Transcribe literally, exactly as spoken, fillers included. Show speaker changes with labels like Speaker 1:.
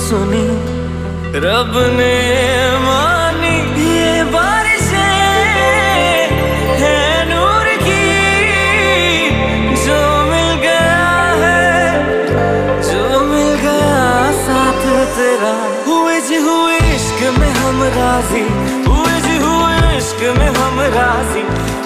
Speaker 1: सुनी, रब ने मानी ये बारिशें है नूर की, जो मिल गया है, जो मिल गया साथ तेरा। हुए जी हुए इश्क में हम राजी, हुए जी हुए इश्क में हम राजी,